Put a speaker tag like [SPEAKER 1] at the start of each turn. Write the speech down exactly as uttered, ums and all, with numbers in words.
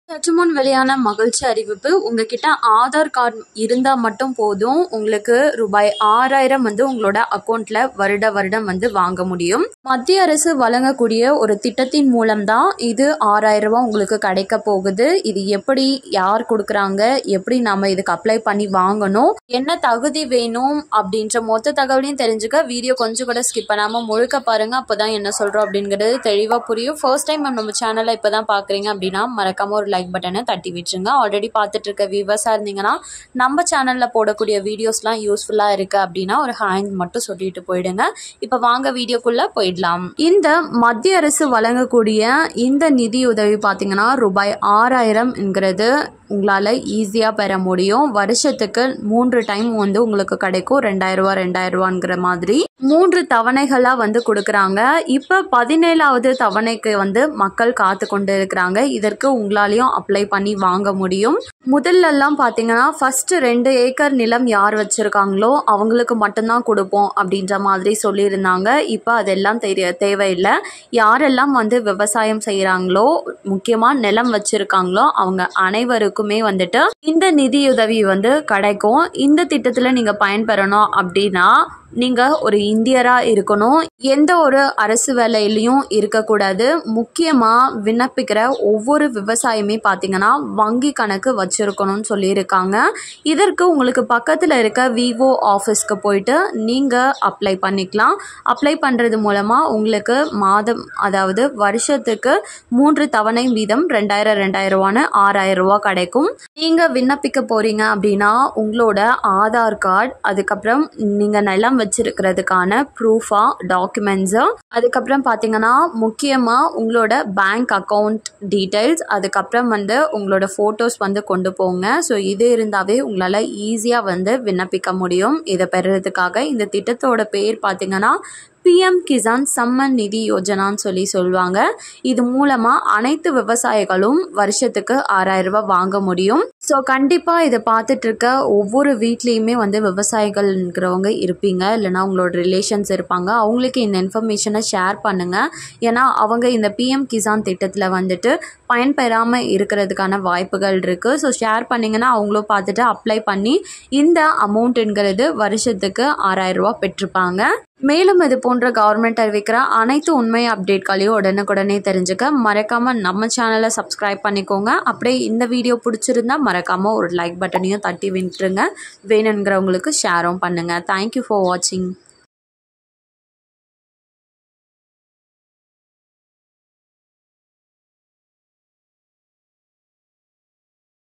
[SPEAKER 1] சற்று முன் வெளியான மகிழ்ச்சி அறிவிப்பு. உங்ககிட்ட ஆதார் கார்டு இருந்தா மட்டும் போதும், உங்களுக்கு ரூபாய் ஆறாயிரம் வந்து உங்களோட அக்கௌண்ட்ல வருட வருடம் வந்து வாங்க முடியும். மத்திய அரசு வழங்கக்கூடிய ஒரு திட்டத்தின் மூலம்தான் இது ஆறாயிரம் ரூபாய் உங்களுக்கு கிடைக்க போகுது. இது எப்படி, யார் கொடுக்குறாங்க, எப்படி நாம இதுக்கு அப்ளை பண்ணி வாங்கணும், என்ன தகுதி வேணும் அப்படின்ற மொத்த தகவலையும் தெரிஞ்சுக்க வீடியோ கொஞ்சம் கூட ஸ்கிப் பண்ணாம முழுக்க பாருங்க. அப்பதான் என்ன சொல்றோம் அப்படிங்கிறது தெளிவா புரியும். ஃபர்ஸ்ட் டைம் நம்ம சேனலை இப்பதான் பாக்குறீங்க அப்படின்னா மறக்காம ஒரு லைக் பட்டனை தட்டி விட்டுருங்க. ஆல்ரெடி பார்த்துட்டு இருக்க வியூவர்ஸா இருந்தீங்கன்னா நம்ம சேனல்ல போடக்கூடிய வீடியோஸ்லாம் யூஸ்ஃபுல்லா இருக்கு அப்படின்னா ஒரு ஹேண்ட் மட்டும் சொல்லிட்டு போயிடுங்க. இப்ப வாங்க வீடியோக்குள்ள போயிடலாம். இந்த மத்திய அரசு வழங்கக்கூடிய இந்த நிதி உதவி பார்த்தீங்கன்னா ரூபாய் ஆறாயிரம் என்கிறது உங்களால ஈஸியா பெற முடியும். வருஷத்துக்கு மூன்று டைம் வந்து உங்களுக்கு கிடைக்கும். ரெண்டாயிரம் ரூபாய் ரெண்டாயிரம் ரூபாய்ங்கிற மாதிரி மூன்று தவணைகளா வந்து கொடுக்குறாங்க. இப்ப பதினேழாவது தவணைக்கு வந்து மக்கள் காத்து கொண்டு இருக்கிறாங்க. இதற்கு உங்களாலையும் அப்ளை பண்ணி வாங்க முடியும். முதல்ல எல்லாம் பாத்தீங்கன்னா ஃபர்ஸ்ட் ரெண்டு ஏக்கர் நிலம் யார் வச்சிருக்காங்களோ அவங்களுக்கு மட்டும்தான் கொடுப்போம் அப்படின்ற மாதிரி சொல்லியிருந்தாங்க. இப்ப அதெல்லாம் தெரிய தேவையில்லை. யாரெல்லாம் வந்து விவசாயம் செய்யறாங்களோ, முக்கியமா நிலம் வச்சிருக்காங்களோ அவங்க அனைவருக்குமே வந்துட்டு இந்த நிதியுதவி வந்து கிடைக்கும். இந்த திட்டத்துல நீங்க பயன்பெறணும் அப்படின்னா நீங்க ஒரு இந்தியரா இருக்கணும். எந்த ஒரு அரசு வேலையிலையும் இருக்கக்கூடாது. முக்கியமா விண்ணப்பிக்கிற ஒவ்வொரு விவசாயமே பாத்தீங்கன்னா வங்கி கணக்கு வச்சிருக்கணும்னு சொல்லியிருக்காங்க. இதற்கு உங்களுக்கு பக்கத்துல இருக்க விவோ ஆஃபீஸ்க்கு போயிட்டு நீங்க அப்ளை பண்ணிக்கலாம். அப்ளை பண்றது மூலமா உங்களுக்கு மாதம், அதாவது வருஷத்துக்கு மூன்று தவணை வீதம் ரெண்டாயிரம் ரெண்டாயிரம் ரூபான்னு ஆறாயிரம் ரூபாய் கிடைக்கும். நீங்க விண்ணப்பிக்க போறீங்க அப்படின்னா உங்களோட ஆதார் கார்டு, அதுக்கப்புறம் நீங்க நிலம் வச்சிருக்கிறதுக்கான ப்ரூஃபா டாக்குமெண்ட்ஸு, அதுக்கப்புறம் பார்த்தீங்கன்னா முக்கியமா உங்களோட பேங்க் அக்கௌண்ட் டீட்டெயில்ஸ், அதுக்கப்புறம் வந்து உங்களோட ஃபோட்டோஸ் வந்து கொண்டு போங்க. ஸோ இது இருந்தாவே உங்களால் ஈஸியாக வந்து விண்ணப்பிக்க முடியும். இதை பெறுறதுக்காக இந்த திட்டத்தோட பேர் பார்த்தீங்கன்னா பிஎம் கிசான் சம்மன் நிதி யோஜனான்னு சொல்லி சொல்லுவாங்க. இது மூலமா அனைத்து விவசாயிகளும் வருஷத்துக்கு ஆறாயிரம் ரூபாய் வாங்க முடியும். ஸோ கண்டிப்பா இதை பார்த்துட்டு இருக்க ஒவ்வொரு வீட்லேயுமே வந்து விவசாயிகள்ங்கிறவங்க இருப்பீங்க, இல்லைனா உங்களோட ரிலேஷன்ஸ் இருப்பாங்க. அவங்களுக்கு இந்த இன்ஃபர்மேஷனை ஷேர் பண்ணுங்க. ஏன்னா அவங்க இந்த பிஎம் கிசான் திட்டத்தில் வந்துட்டு பயன்பெறாமல் இருக்கிறதுக்கான வாய்ப்புகள் இருக்கு. ஸோ ஷேர் பண்ணிங்கன்னா அவங்களும் பார்த்துட்டு அப்ளை பண்ணி இந்த அமௌண்ட்டுங்கிறது வருஷத்துக்கு ஆறாயிரம் ரூபாய் பெற்றிருப்பாங்க. மேலும் இது போன்ற கவர்மெண்ட் அறிவிக்கிற அனைத்து உண்மை அப்டேட்களையும் உடனுக்குடனே தெரிஞ்சுக்க மறக்காம நம்ம சேனலை சப்ஸ்கிரைப் பண்ணிக்கோங்க. அப்படியே இந்த வீடியோ பிடிச்சிருந்தா மறக்காம ஒரு லைக் பட்டனையும் தட்டி விட்டுருங்க. வேணுங்கிறவங்களுக்கு ஷேரும் பண்ணுங்க. தேங்க்யூ ஃபார் வாட்சிங்.